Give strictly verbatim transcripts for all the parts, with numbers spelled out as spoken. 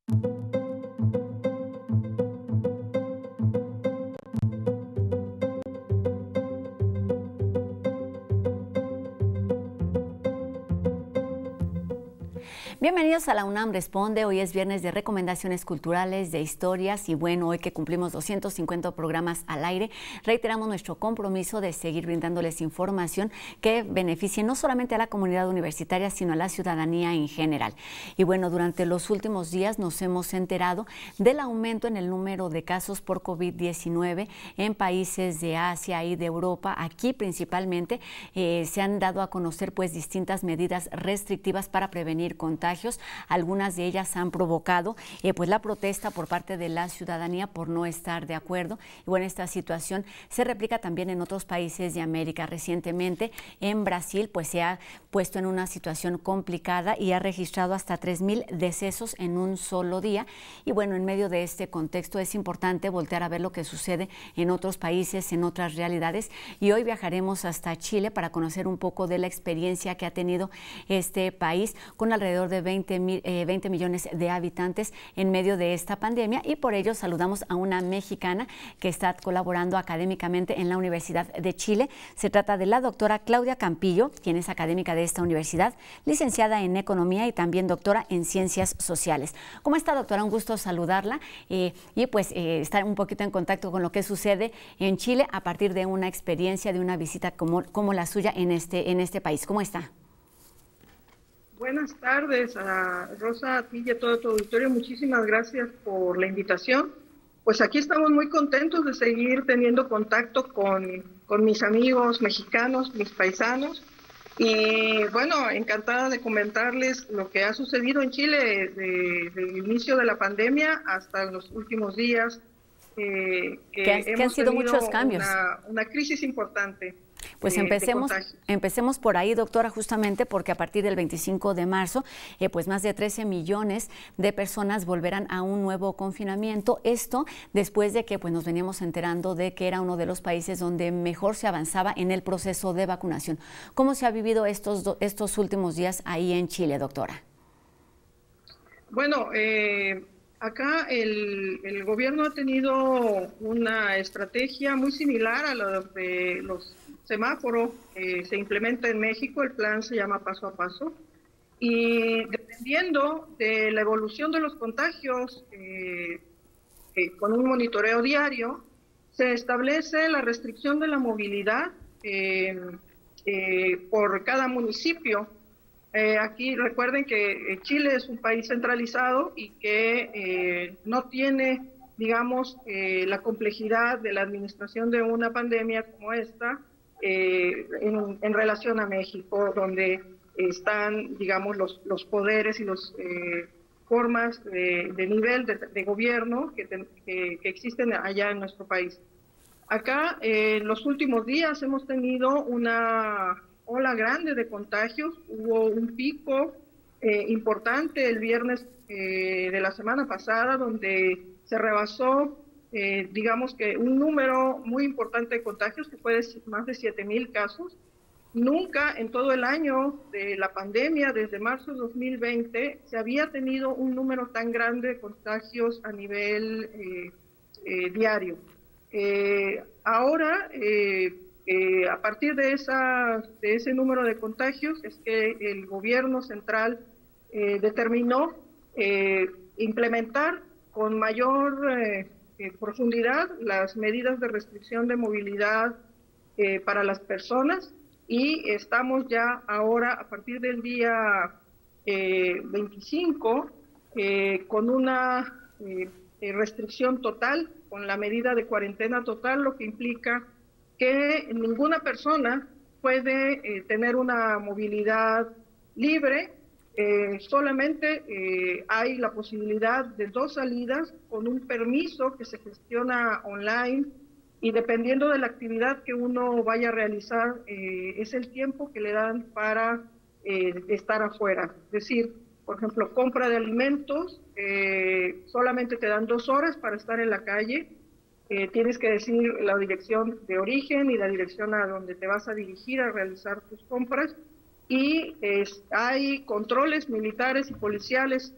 Bienvenidos a la UNAM Responde. Hoy es viernes de recomendaciones culturales, de historias y bueno, hoy que cumplimos doscientos cincuenta programas al aire, reiteramos nuestro compromiso de seguir brindándoles información que beneficie no solamente a la comunidad universitaria, sino a la ciudadanía en general. Y bueno, durante los últimos días nos hemos enterado del aumento en el número de casos por COVID diecinueve en países de Asia y de Europa. Aquí principalmente eh, se han dado a conocer pues distintas medidas restrictivas para prevenir contagios. Algunas de ellas han provocado eh, pues la protesta por parte de la ciudadanía por no estar de acuerdo. Y bueno, esta situación se replica también en otros países de América. Recientemente en Brasil pues se ha puesto en una situación complicada y ha registrado hasta tres mil decesos en un solo día. Y bueno, en medio de este contexto es importante voltear a ver lo que sucede en otros países, en otras realidades. Y hoy viajaremos hasta Chile para conocer un poco de la experiencia que ha tenido este país con alrededor de veinte millones de habitantes en medio de esta pandemia, y por ello saludamos a una mexicana que está colaborando académicamente en la Universidad de Chile. Se trata de la doctora Claudia Campillo, quien es académica de esta universidad, licenciada en Economía y también doctora en Ciencias Sociales. ¿Cómo está, doctora? Un gusto saludarla eh, y pues eh, estar un poquito en contacto con lo que sucede en Chile a partir de una experiencia, de una visita como, como la suya en este, en este país. ¿Cómo está? Buenas tardes, a Rosa, a ti y a todo tu auditorio. Muchísimas gracias por la invitación. Pues aquí estamos muy contentos de seguir teniendo contacto con, con mis amigos mexicanos, mis paisanos. Y bueno, encantada de comentarles lo que ha sucedido en Chile desde el inicio de la pandemia hasta los últimos días. Eh, que, que, que han sido muchos cambios. Una, una crisis importante. Pues empecemos, empecemos por ahí, doctora, justamente porque a partir del veinticinco de marzo, eh, pues más de trece millones de personas volverán a un nuevo confinamiento. Esto después de que pues, nos veníamos enterando de que era uno de los países donde mejor se avanzaba en el proceso de vacunación. ¿Cómo se ha vivido estos, estos últimos días ahí en Chile, doctora? Bueno, eh... acá el, el gobierno ha tenido una estrategia muy similar a la de los semáforos que se implementa en México. El plan se llama Paso a Paso, y dependiendo de la evolución de los contagios, eh, eh, con un monitoreo diario, se establece la restricción de la movilidad eh, eh, por cada municipio. Eh, aquí recuerden que Chile es un país centralizado y que eh, no tiene, digamos, eh, la complejidad de la administración de una pandemia como esta eh, en, en relación a México, donde están, digamos, los, los poderes y las eh, formas de, de nivel de, de gobierno que, te, que, que existen allá en nuestro país. Acá, eh, en los últimos días hemos tenido una ola grande de contagios. Hubo un pico eh, importante el viernes eh, de la semana pasada, donde se rebasó, eh, digamos que un número muy importante de contagios, que fue de más de siete mil casos. Nunca en todo el año de la pandemia, desde marzo de dos mil veinte, se había tenido un número tan grande de contagios a nivel eh, eh, diario. Eh, ahora, eh, Eh, a partir de, esa, de ese número de contagios es que el gobierno central eh, determinó eh, implementar con mayor eh, eh, profundidad las medidas de restricción de movilidad eh, para las personas, y estamos ya ahora a partir del día eh, veinticinco eh, con una eh, restricción total, con la medida de cuarentena total, lo que implica que ninguna persona puede eh, tener una movilidad libre. Eh, solamente eh, hay la posibilidad de dos salidas con un permiso que se gestiona online, y dependiendo de la actividad que uno vaya a realizar, eh, es el tiempo que le dan para eh, estar afuera. Es decir, por ejemplo, compra de alimentos, eh, solamente te dan dos horas para estar en la calle. Eh, tienes que decir la dirección de origen y la dirección a donde te vas a dirigir a realizar tus compras, y eh, hay controles militares y policiales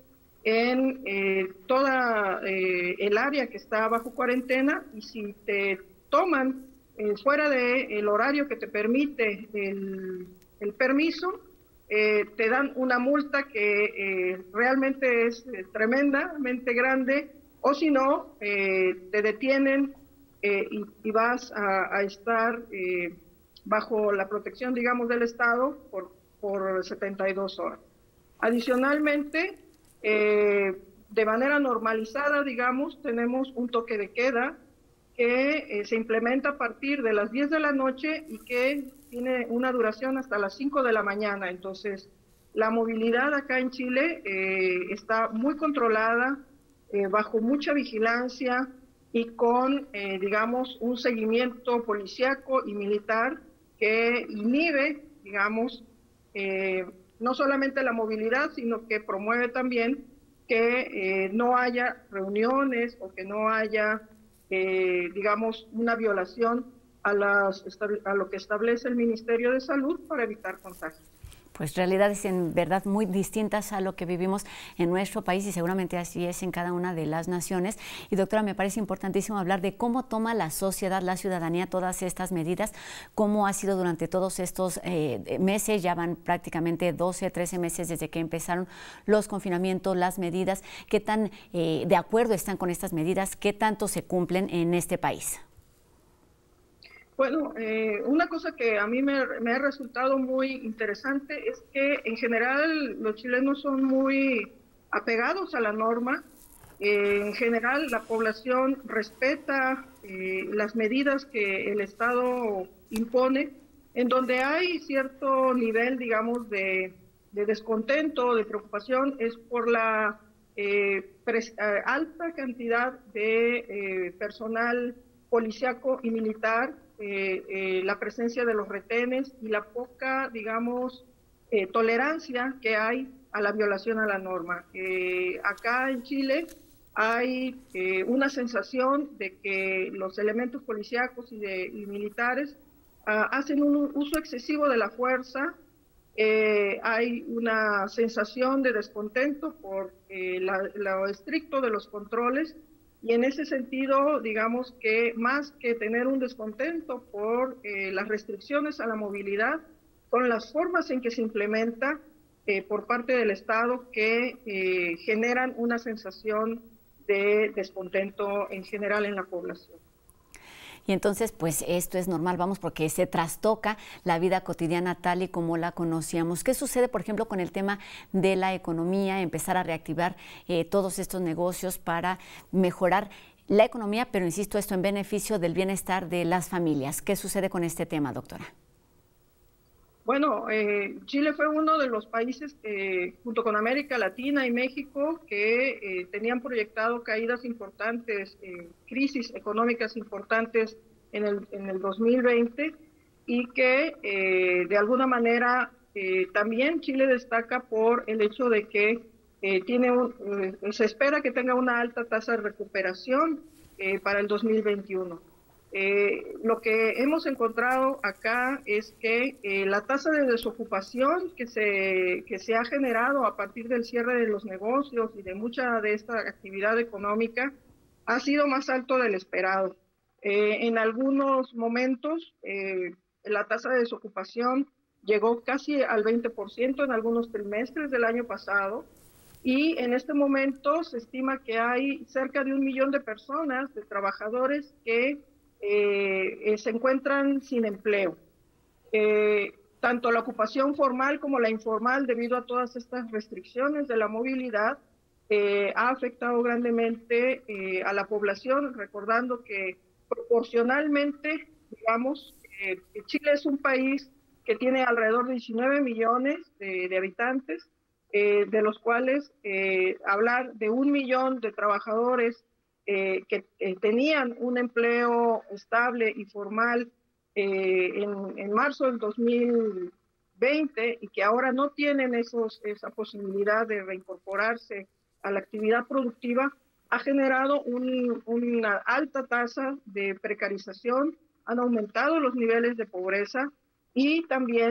en eh, toda eh, el área que está bajo cuarentena, y si te toman eh, fuera del horario que te permite el, el permiso, eh, te dan una multa que eh, realmente es eh, tremendamente grande, o si no, eh, te detienen eh, y, y vas a, a estar eh, bajo la protección, digamos, del Estado por, por setenta y dos horas. Adicionalmente, eh, de manera normalizada, digamos, tenemos un toque de queda que eh, se implementa a partir de las diez de la noche y que tiene una duración hasta las cinco de la mañana. Entonces, la movilidad acá en Chile eh, está muy controlada, eh, bajo mucha vigilancia y con, eh, digamos, un seguimiento policíaco y militar que inhibe, digamos, eh, no solamente la movilidad, sino que promueve también que eh, no haya reuniones o que no haya, eh, digamos, una violación a, las, a lo que establece el Ministerio de Salud para evitar contagios. Pues realidades en verdad muy distintas a lo que vivimos en nuestro país y seguramente así es en cada una de las naciones. Y doctora, me parece importantísimo hablar de cómo toma la sociedad, la ciudadanía todas estas medidas, cómo ha sido durante todos estos eh, meses, ya van prácticamente doce, trece meses desde que empezaron los confinamientos, las medidas, qué tan eh, de acuerdo están con estas medidas, qué tanto se cumplen en este país. Bueno, eh, una cosa que a mí me, me ha resultado muy interesante es que en general los chilenos son muy apegados a la norma. Eh, en general la población respeta eh, las medidas que el Estado impone, en donde hay cierto nivel, digamos, de, de descontento, de preocupación, es por la eh, pres, eh, alta cantidad de eh, personal policiaco y militar, eh, eh, la presencia de los retenes y la poca, digamos, eh, tolerancia que hay a la violación a la norma. Eh, acá en Chile hay eh, una sensación de que los elementos policíacos y, de, y militares uh, hacen un uso excesivo de la fuerza. Eh, hay una sensación de descontento por eh, la, lo estricto de los controles. Y en ese sentido, digamos que más que tener un descontento por eh, las restricciones a la movilidad, son las formas en que se implementa eh, por parte del Estado que eh, generan una sensación de descontento en general en la población. Y entonces, pues esto es normal, vamos, porque se trastoca la vida cotidiana tal y como la conocíamos. ¿Qué sucede, por ejemplo, con el tema de la economía, empezar a reactivar eh, todos estos negocios para mejorar la economía, pero insisto, esto en beneficio del bienestar de las familias? ¿Qué sucede con este tema, doctora? Bueno, eh, Chile fue uno de los países, eh, junto con América Latina y México, que eh, tenían proyectado caídas importantes, eh, crisis económicas importantes en el, en el dos mil veinte, y que eh, de alguna manera eh, también Chile destaca por el hecho de que eh, tiene un, eh, se espera que tenga una alta tasa de recuperación eh, para el dos mil veintiuno. Eh, lo que hemos encontrado acá es que eh, la tasa de desocupación que se, que se ha generado a partir del cierre de los negocios y de mucha de esta actividad económica ha sido más alto del esperado. Eh, en algunos momentos eh, la tasa de desocupación llegó casi al veinte por ciento en algunos trimestres del año pasado, y en este momento se estima que hay cerca de un millón de personas, de trabajadores que Eh, eh, se encuentran sin empleo. Eh, tanto la ocupación formal como la informal, debido a todas estas restricciones de la movilidad, eh, ha afectado grandemente eh, a la población, recordando que proporcionalmente, digamos, eh, Chile es un país que tiene alrededor de diecinueve millones de, de habitantes, eh, de los cuales eh, hablar de un millón de trabajadores Eh, que eh, tenían un empleo estable y formal eh, en, en marzo del dos mil veinte y que ahora no tienen esos, esa posibilidad de reincorporarse a la actividad productiva, ha generado un, una alta tasa de precarización, han aumentado los niveles de pobreza y también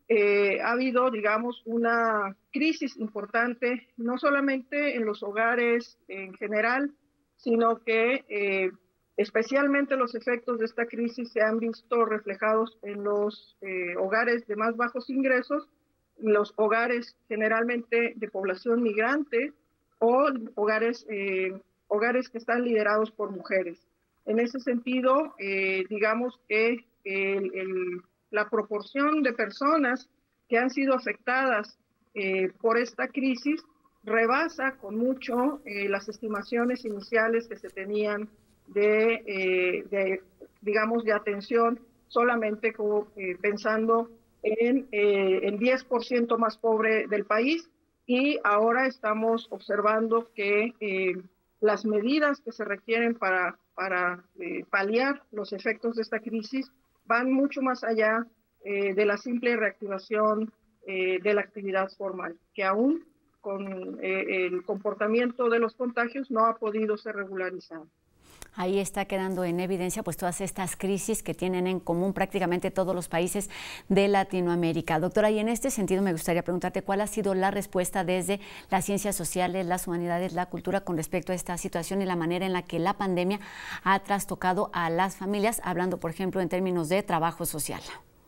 eh, ha habido, digamos, una crisis importante, no solamente en los hogares en general, sino que eh, especialmente los efectos de esta crisis se han visto reflejados en los eh, hogares de más bajos ingresos, los hogares generalmente de población migrante o hogares, eh, hogares que están liderados por mujeres. En ese sentido, eh, digamos que el, el, la proporción de personas que han sido afectadas eh, por esta crisis rebasa con mucho eh, las estimaciones iniciales que se tenían de, eh, de digamos, de atención solamente como, eh, pensando en eh, el diez por ciento más pobre del país, y ahora estamos observando que eh, las medidas que se requieren para, para eh, paliar los efectos de esta crisis van mucho más allá eh, de la simple reactivación eh, de la actividad formal, que aún con eh, el comportamiento de los contagios no ha podido ser regularizado. Ahí está quedando en evidencia pues todas estas crisis que tienen en común prácticamente todos los países de Latinoamérica. Doctora, y en este sentido me gustaría preguntarte cuál ha sido la respuesta desde las ciencias sociales, las humanidades, la cultura con respecto a esta situación y la manera en la que la pandemia ha trastocado a las familias, hablando por ejemplo en términos de trabajo social.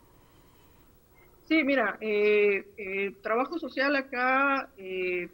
Sí, mira, eh, eh, trabajo social acá, eh,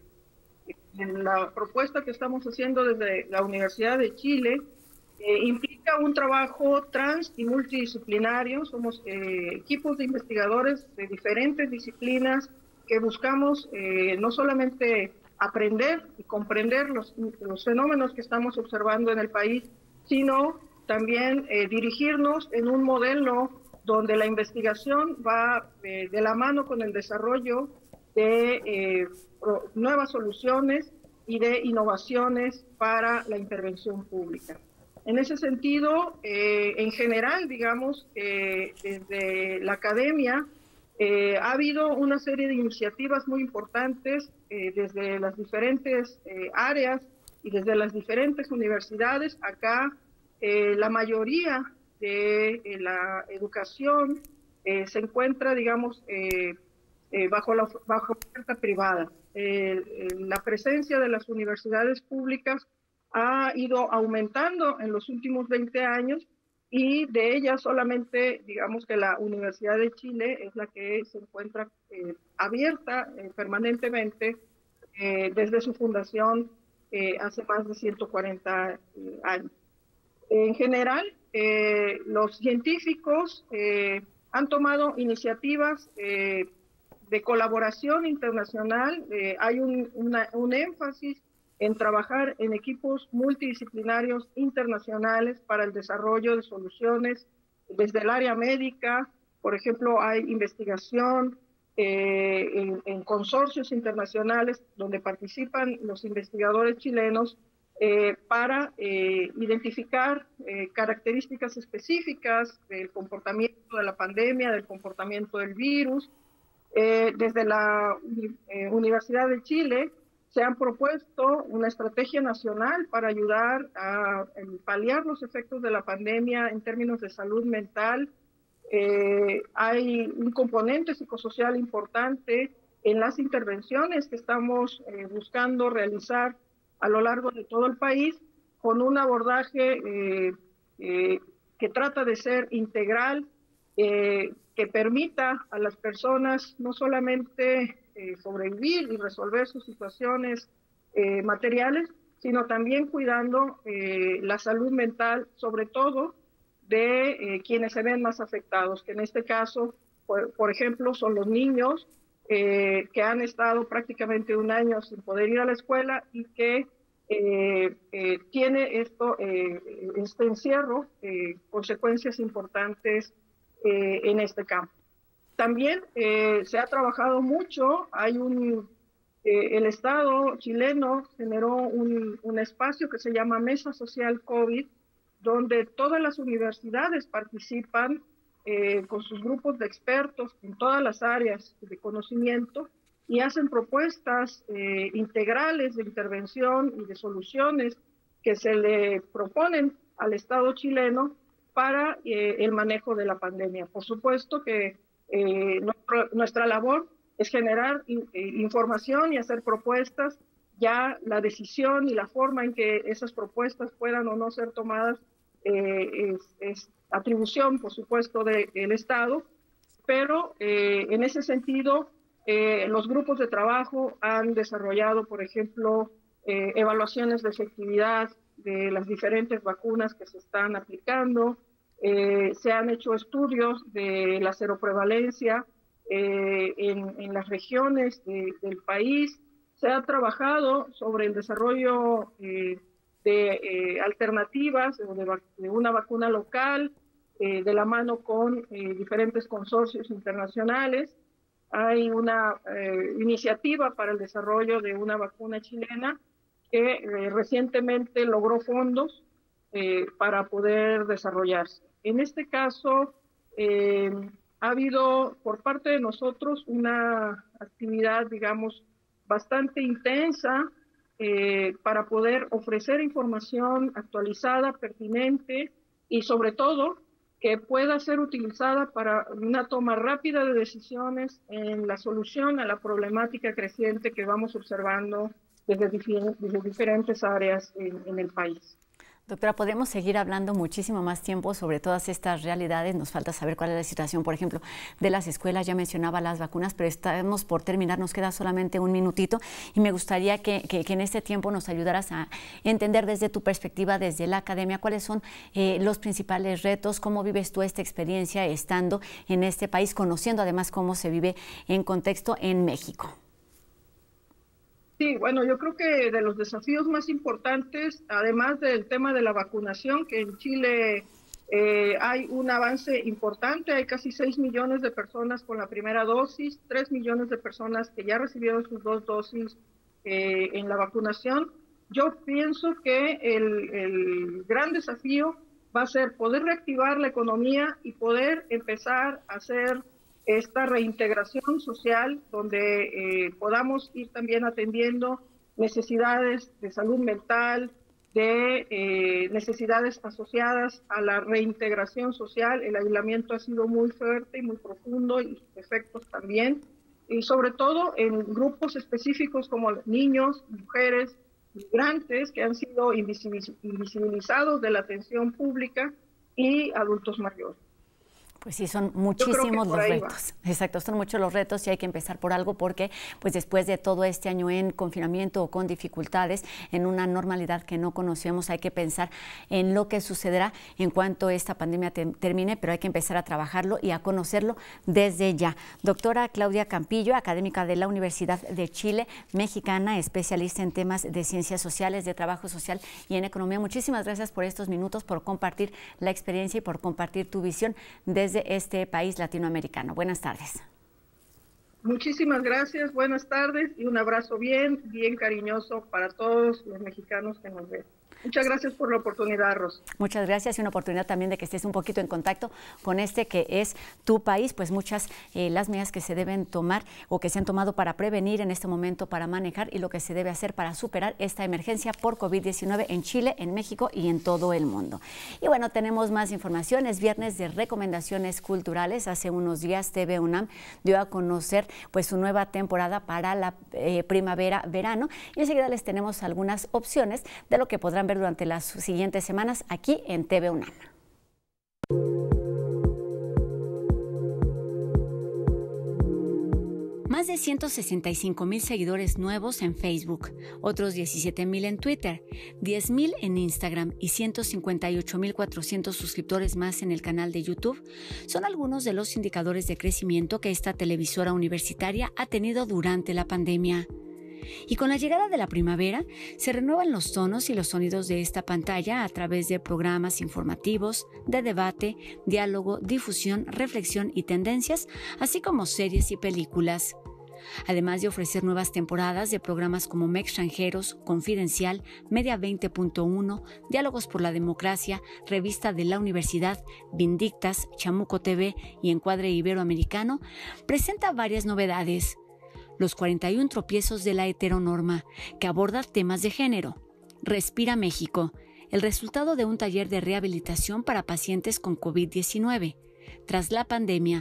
en la propuesta que estamos haciendo desde la Universidad de Chile, eh, implica un trabajo trans y multidisciplinario. Somos eh, equipos de investigadores de diferentes disciplinas que buscamos eh, no solamente aprender y comprender los, los fenómenos que estamos observando en el país, sino también eh, dirigirnos en un modelo donde la investigación va eh, de la mano con el desarrollo de eh, nuevas soluciones y de innovaciones para la intervención pública. En ese sentido, eh, en general, digamos, eh, desde la academia eh, ha habido una serie de iniciativas muy importantes eh, desde las diferentes eh, áreas y desde las diferentes universidades. Acá eh, la mayoría de eh, la educación eh, se encuentra, digamos, eh, eh, bajo la bajo oferta privada. Eh, eh, la presencia de las universidades públicas ha ido aumentando en los últimos veinte años, y de ellas solamente, digamos que la Universidad de Chile es la que se encuentra eh, abierta eh, permanentemente eh, desde su fundación eh, hace más de ciento cuarenta eh, años. En general, eh, los científicos eh, han tomado iniciativas eh, de colaboración internacional. Eh, hay un, una, un énfasis en trabajar en equipos multidisciplinarios internacionales para el desarrollo de soluciones desde el área médica. Por ejemplo, hay investigación eh, en, en consorcios internacionales donde participan los investigadores chilenos eh, para eh, identificar eh, características específicas del comportamiento de la pandemia, del comportamiento del virus. Eh, desde la eh, Universidad de Chile se han propuesto una estrategia nacional para ayudar a, a paliar los efectos de la pandemia en términos de salud mental. Eh, hay un componente psicosocial importante en las intervenciones que estamos eh, buscando realizar a lo largo de todo el país, con un abordaje eh, eh, que trata de ser integral, eh, que permita a las personas no solamente eh, sobrevivir y resolver sus situaciones eh, materiales, sino también cuidando eh, la salud mental, sobre todo de eh, quienes se ven más afectados, que en este caso, por, por ejemplo, son los niños eh, que han estado prácticamente un año sin poder ir a la escuela y que eh, eh, tiene esto, eh, este encierro eh, consecuencias importantes eh, en este campo. También eh, se ha trabajado mucho, hay un, eh, el Estado chileno generó un, un espacio que se llama Mesa Social COVID, donde todas las universidades participan eh, con sus grupos de expertos en todas las áreas de conocimiento y hacen propuestas eh, integrales de intervención y de soluciones que se le proponen al Estado chileno para eh, el manejo de la pandemia. Por supuesto que Eh, nuestro, nuestra labor es generar in, eh, información y hacer propuestas. Ya la decisión y la forma en que esas propuestas puedan o no ser tomadas eh, es, es atribución, por supuesto, del Estado, pero eh, en ese sentido, eh, los grupos de trabajo han desarrollado, por ejemplo, eh, evaluaciones de efectividad de las diferentes vacunas que se están aplicando, eh, se han hecho estudios de la seroprevalencia eh, en, en las regiones de, del país, se ha trabajado sobre el desarrollo eh, de eh, alternativas o de, de una vacuna local, eh, de la mano con eh, diferentes consorcios internacionales. Hay una eh, iniciativa para el desarrollo de una vacuna chilena que eh, recientemente logró fondos eh, para poder desarrollarse. En este caso, eh, ha habido por parte de nosotros una actividad, digamos, bastante intensa eh, para poder ofrecer información actualizada, pertinente y sobre todo que pueda ser utilizada para una toma rápida de decisiones en la solución a la problemática creciente que vamos observando desde, desde diferentes áreas en, en el país. Doctora, podemos seguir hablando muchísimo más tiempo sobre todas estas realidades. Nos falta saber cuál es la situación, por ejemplo, de las escuelas. Ya mencionaba las vacunas, pero estamos por terminar. Nos queda solamente un minutito y me gustaría que, que, que en este tiempo nos ayudaras a entender desde tu perspectiva, desde la academia, cuáles son eh, los principales retos, cómo vives tú esta experiencia estando en este país, conociendo además cómo se vive en contexto en México. Sí, bueno, yo creo que de los desafíos más importantes, además del tema de la vacunación, que en Chile eh, hay un avance importante, hay casi seis millones de personas con la primera dosis, tres millones de personas que ya recibieron sus dos dosis eh, en la vacunación. Yo pienso que el, el gran desafío va a ser poder reactivar la economía y poder empezar a hacer esta reintegración social donde eh, podamos ir también atendiendo necesidades de salud mental, de eh, necesidades asociadas a la reintegración social. El aislamiento ha sido muy fuerte y muy profundo y sus efectos también, y sobre todo en grupos específicos como niños, mujeres, migrantes que han sido invisibilizados de la atención pública y adultos mayores. Pues sí, son muchísimos los retos. Va. Exacto, son muchos los retos y hay que empezar por algo porque pues después de todo este año en confinamiento o con dificultades, en una normalidad que no conocemos, hay que pensar en lo que sucederá en cuanto esta pandemia te termine, pero hay que empezar a trabajarlo y a conocerlo desde ya. Doctora Claudia Campillo, académica de la Universidad de Chile, mexicana, especialista en temas de ciencias sociales, de trabajo social y en economía. Muchísimas gracias por estos minutos, por compartir la experiencia y por compartir tu visión desde de este país latinoamericano. Buenas tardes. Muchísimas gracias, buenas tardes y un abrazo bien, bien cariñoso para todos los mexicanos que nos ven. Muchas gracias por la oportunidad, Ros. Muchas gracias y una oportunidad también de que estés un poquito en contacto con este que es tu país, pues muchas eh, las medidas que se deben tomar o que se han tomado para prevenir en este momento, para manejar y lo que se debe hacer para superar esta emergencia por COVID diecinueve en Chile, en México y en todo el mundo. Y bueno, tenemos más información. Es viernes de recomendaciones culturales. Hace unos días T V UNAM dio a conocer pues su nueva temporada para la eh, primavera-verano y enseguida les tenemos algunas opciones de lo que podrán ver durante las siguientes semanas aquí en T V UNAM. Más de ciento sesenta y cinco mil seguidores nuevos en Facebook, otros diecisiete mil en Twitter, diez mil en Instagram y ciento cincuenta y ocho mil cuatrocientos suscriptores más en el canal de YouTube son algunos de los indicadores de crecimiento que esta televisora universitaria ha tenido durante la pandemia. Y con la llegada de la primavera, se renuevan los tonos y los sonidos de esta pantalla a través de programas informativos, de debate, diálogo, difusión, reflexión y tendencias, así como series y películas. Además de ofrecer nuevas temporadas de programas como M E Extranjeros, Confidencial, Media veinte punto uno, Diálogos por la Democracia, Revista de la Universidad, Vindictas, Chamuco T V y Encuadre Iberoamericano, presenta varias novedades. Los cuarenta y uno tropiezos de la heteronorma, que aborda temas de género. Respira México, el resultado de un taller de rehabilitación para pacientes con COVID diecinueve. Tras la pandemia,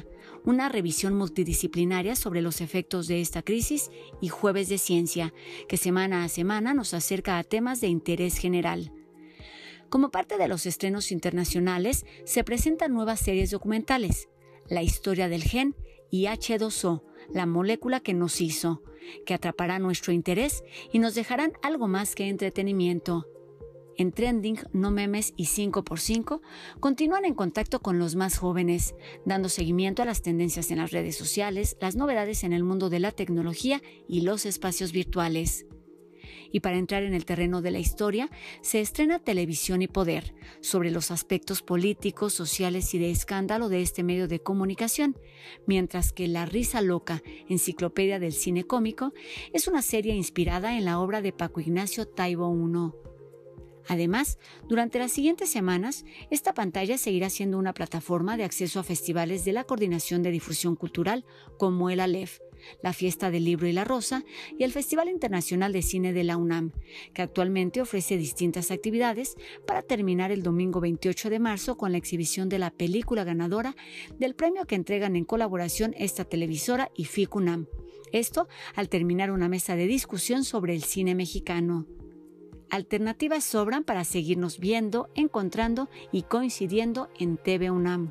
una revisión multidisciplinaria sobre los efectos de esta crisis, y Jueves de Ciencia, que semana a semana nos acerca a temas de interés general. Como parte de los estrenos internacionales, se presentan nuevas series documentales, La historia del gen y hache dos o, la molécula que nos hizo, que atrapará nuestro interés y nos dejarán algo más que entretenimiento. En Trending, No Memes y cinco por cinco continúan en contacto con los más jóvenes, dando seguimiento a las tendencias en las redes sociales, las novedades en el mundo de la tecnología y los espacios virtuales. Y para entrar en el terreno de la historia, se estrena Televisión y Poder, sobre los aspectos políticos, sociales y de escándalo de este medio de comunicación, mientras que La Risa Loca, enciclopedia del cine cómico, es una serie inspirada en la obra de Paco Ignacio Taibo primero. Además, durante las siguientes semanas, esta pantalla seguirá siendo una plataforma de acceso a festivales de la Coordinación de Difusión Cultural como el Aleph, la Fiesta del Libro y la Rosa y el Festival Internacional de Cine de la UNAM, que actualmente ofrece distintas actividades para terminar el domingo veintiocho de marzo con la exhibición de la película ganadora del premio que entregan en colaboración esta televisora y F I C UNAM. Esto al terminar una mesa de discusión sobre el cine mexicano. Alternativas sobran para seguirnos viendo, encontrando y coincidiendo en T V UNAM.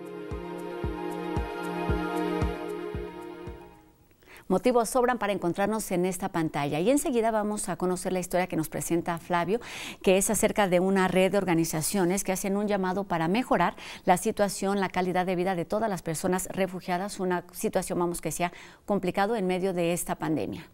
Motivos sobran para encontrarnos en esta pantalla. Y enseguida vamos a conocer la historia que nos presenta Flavio, que es acerca de una red de organizaciones que hacen un llamado para mejorar la situación, la calidad de vida de todas las personas refugiadas, una situación, vamos, que se ha complicado en medio de esta pandemia.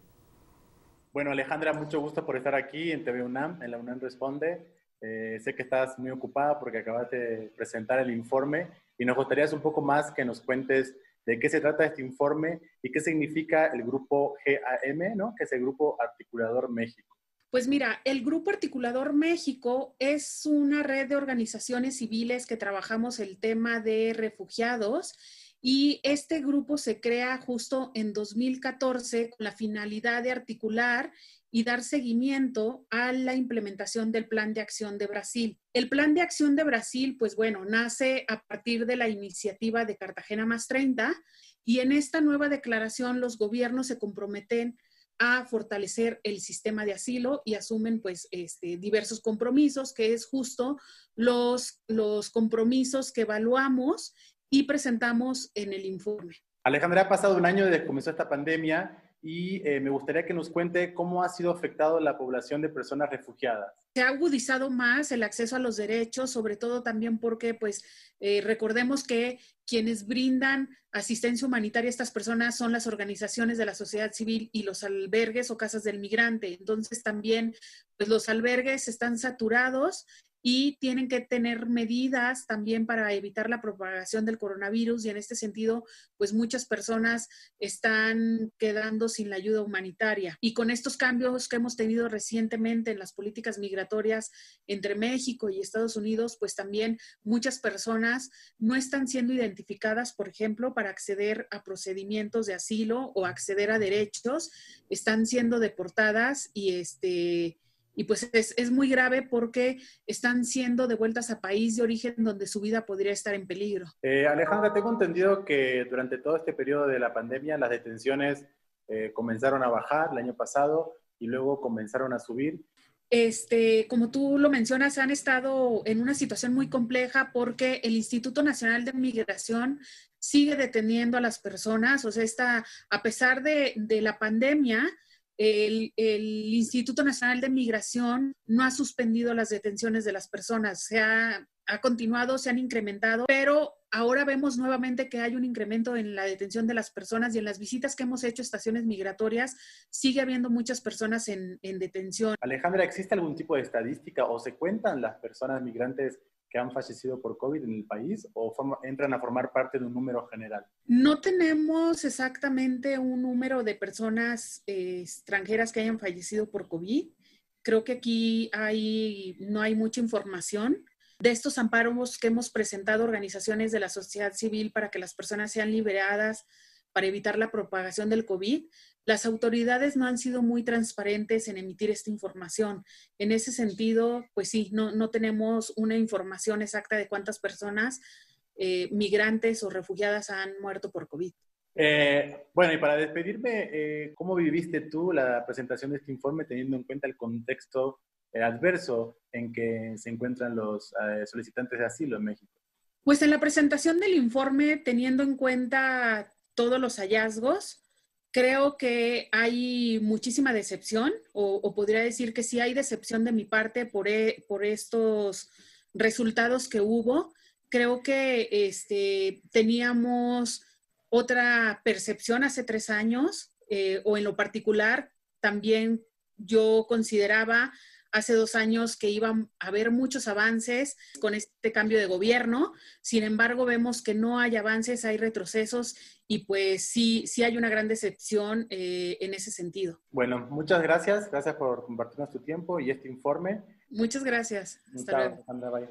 Bueno, Alejandra, mucho gusto por estar aquí en T V UNAM, en la UNAM Responde. Eh, sé que estás muy ocupada porque acabas de presentar el informe y nos gustaría un poco más que nos cuentes de qué se trata este informe y qué significa el Grupo G A M, ¿no? Que es el Grupo Articulador México. Pues mira, el Grupo Articulador México es una red de organizaciones civiles que trabajamos el tema de refugiados. Y este grupo se crea justo en dos mil catorce con la finalidad de articular y dar seguimiento a la implementación del Plan de Acción de Brasil. El Plan de Acción de Brasil, pues bueno, nace a partir de la iniciativa de Cartagena más treinta, y en esta nueva declaración los gobiernos se comprometen a fortalecer el sistema de asilo y asumen pues este, diversos compromisos, que es justo los, los compromisos que evaluamos y presentamos en el informe. Alejandra, ha pasado un año desde que comenzó esta pandemia y eh, me gustaría que nos cuente cómo ha sido afectado la población de personas refugiadas. Se ha agudizado más el acceso a los derechos, sobre todo también porque, pues, eh, recordemos que quienes brindan asistencia humanitaria a estas personas son las organizaciones de la sociedad civil y los albergues o casas del migrante. Entonces también, pues, los albergues están saturados y tienen que tener medidas también para evitar la propagación del coronavirus, y en este sentido, pues muchas personas están quedando sin la ayuda humanitaria. Y con estos cambios que hemos tenido recientemente en las políticas migratorias entre México y Estados Unidos, pues también muchas personas no están siendo identificadas, por ejemplo, para acceder a procedimientos de asilo o acceder a derechos, están siendo deportadas y este... Y pues es, es muy grave porque están siendo devueltas a país de origen donde su vida podría estar en peligro. Eh, Alejandra, tengo entendido que durante todo este periodo de la pandemia las detenciones eh, comenzaron a bajar el año pasado y luego comenzaron a subir. Este, como tú lo mencionas, han estado en una situación muy compleja porque el Instituto Nacional de Migración sigue deteniendo a las personas. O sea, está, a pesar de, de la pandemia, El, el Instituto Nacional de Migración no ha suspendido las detenciones de las personas, se ha, ha continuado, se han incrementado, pero ahora vemos nuevamente que hay un incremento en la detención de las personas, y en las visitas que hemos hecho a estaciones migratorias sigue habiendo muchas personas en, en detención. Alejandra, ¿existe algún tipo de estadística o se cuentan las personas migrantes que han fallecido por COVID en el país o forma, entran a formar parte de un número general? No tenemos exactamente un número de personas eh, extranjeras que hayan fallecido por COVID. Creo que aquí hay, no hay mucha información. De estos amparos que hemos presentado organizaciones de la sociedad civil para que las personas sean liberadas para evitar la propagación del COVID, las autoridades no han sido muy transparentes en emitir esta información. En ese sentido, pues sí, no, no tenemos una información exacta de cuántas personas eh, migrantes o refugiadas han muerto por COVID. Eh, bueno, y para despedirme, eh, ¿cómo viviste tú la presentación de este informe teniendo en cuenta el contexto eh, adverso en que se encuentran los eh, solicitantes de asilo en México? Pues en la presentación del informe, teniendo en cuenta todos los hallazgos, creo que hay muchísima decepción, o, o podría decir que sí hay decepción de mi parte por, e, por estos resultados que hubo. Creo que este, teníamos otra percepción hace tres años, eh, o en lo particular, también yo consideraba hace dos años que iban a haber muchos avances con este cambio de gobierno. Sin embargo, vemos que no hay avances, hay retrocesos y pues sí, sí hay una gran decepción eh, en ese sentido. Bueno, muchas gracias. Gracias por compartirnos tu tiempo y este informe. Muchas gracias. Hasta Chao, luego. Alejandra, bye.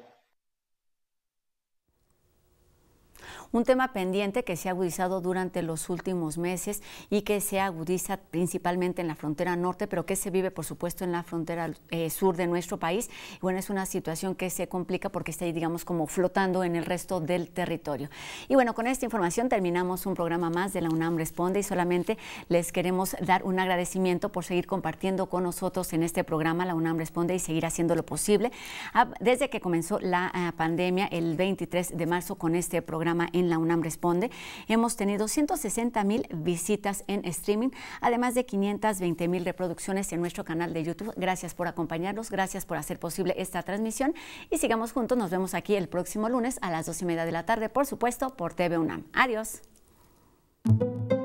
Un tema pendiente que se ha agudizado durante los últimos meses y que se agudiza principalmente en la frontera norte, pero que se vive, por supuesto, en la frontera eh, sur de nuestro país. Y bueno, es una situación que se complica porque está, digamos, como flotando en el resto del territorio. Y bueno, con esta información terminamos un programa más de la UNAM Responde y solamente les queremos dar un agradecimiento por seguir compartiendo con nosotros en este programa, la UNAM Responde, y seguir haciendo lo posible. Desde que comenzó la uh, pandemia, el veintitrés de marzo, con este programa en la UNAM Responde, hemos tenido ciento sesenta mil visitas en streaming, además de quinientas veinte mil reproducciones en nuestro canal de YouTube. Gracias por acompañarnos, gracias por hacer posible esta transmisión y sigamos juntos. Nos vemos aquí el próximo lunes a las dos y media de la tarde, por supuesto, por T V UNAM. Adiós.